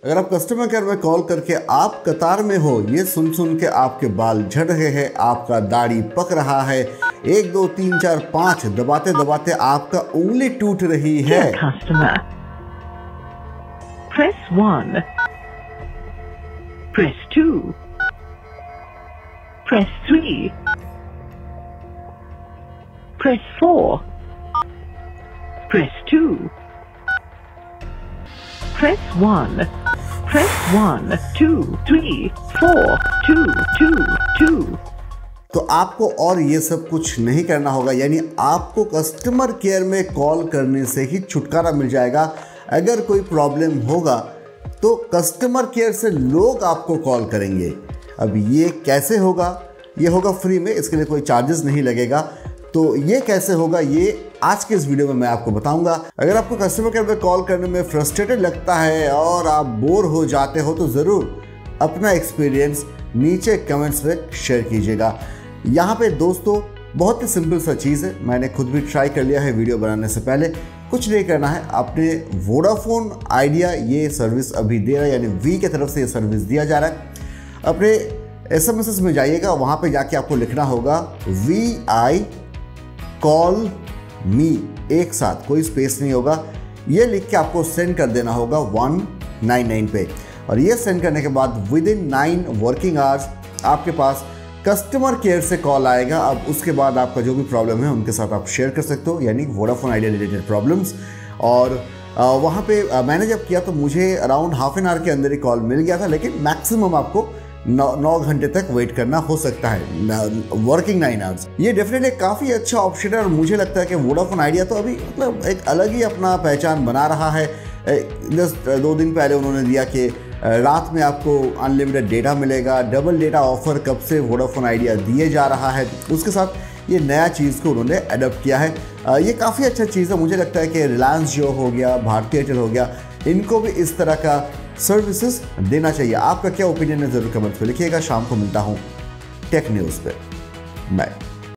अगर आप customer care में कॉल करके आप कतार में हो, ये सुन सुन के आपके बाल झड़ रहे हैं, आपका दाढ़ी पक रहा है, 1 2 3 4 5 दबाते दबाते आपका उंगली टूट रही है, Customer. Press 1. Press 2. Press 3. Press 4. Press 2. Press 1. Press 1, 2, 3, 4, 2, 2, 2. तो आपको और ये सब कुछ नहीं करना होगा, यानी आपको कस्टमर केयर में कॉल करने से ही छुटकारा मिल जाएगा। अगर कोई प्रॉब्लम होगा तो कस्टमर केयर से लोग आपको कॉल करेंगे। अब ये कैसे होगा? ये होगा फ्री में, इसके लिए कोई चार्जेस नहीं लगेगा। तो ये कैसे होगा, ये आज के इस वीडियो में मैं आपको बताऊंगा। अगर आपको कस्टमर केयर में कॉल करने में फ्रस्ट्रेटेड लगता है और आप बोर हो जाते हो तो ज़रूर अपना एक्सपीरियंस नीचे कमेंट्स में शेयर कीजिएगा। यहाँ पे दोस्तों बहुत ही सिंपल सा चीज़ है, मैंने खुद भी ट्राई कर लिया है वीडियो बनाने से पहले। कुछ नहीं करना है, आपने वोडाफोन आइडिया ये सर्विस अभी दे रहा है, यानी वी की तरफ से ये सर्विस दिया जा रहा है। अपने SMS में जाइएगा, वहाँ पे जाके आपको लिखना होगा VI कॉल मी, एक साथ, कोई स्पेस नहीं होगा। ये लिख के आपको सेंड कर देना होगा 199 पे, और ये सेंड करने के बाद विदिन 9 वर्किंग आवर्स आपके पास कस्टमर केयर से कॉल आएगा। अब उसके बाद आपका जो भी प्रॉब्लम है उनके साथ आप शेयर कर सकते हो, यानी वोडाफोन आइडिया रिलेटेड प्रॉब्लम्स। और वहाँ पे मैंने जब किया तो मुझे अराउंड हाफ एन आवर के अंदर ही कॉल मिल गया था, लेकिन मैक्सिमम आपको 9 घंटे तक वेट करना हो सकता है, वर्किंग 9 आवर्स। ये डेफिनेटली काफ़ी अच्छा ऑप्शन है, और मुझे लगता है कि वोडाफोन आइडिया तो अभी मतलब एक अलग ही अपना पहचान बना रहा है। जस्ट 2 दिन पहले उन्होंने दिया कि रात में आपको अनलिमिटेड डेटा मिलेगा। डबल डेटा ऑफर कब से वोडाफोन आइडिया दिए जा रहा है, उसके साथ ये नया चीज़ को उन्होंने अडॉप्ट किया है। ये काफ़ी अच्छा चीज़ है। मुझे लगता है कि रिलायंस जो हो गया, भारतीय एयरटेल हो गया, इनको भी इस तरह का सर्विसेज देना चाहिए। आपका क्या ओपिनियन है ज़रूर कमेंट्स में लिखिएगा। शाम को मिलता हूँ टेक न्यूज़ पे। बाय।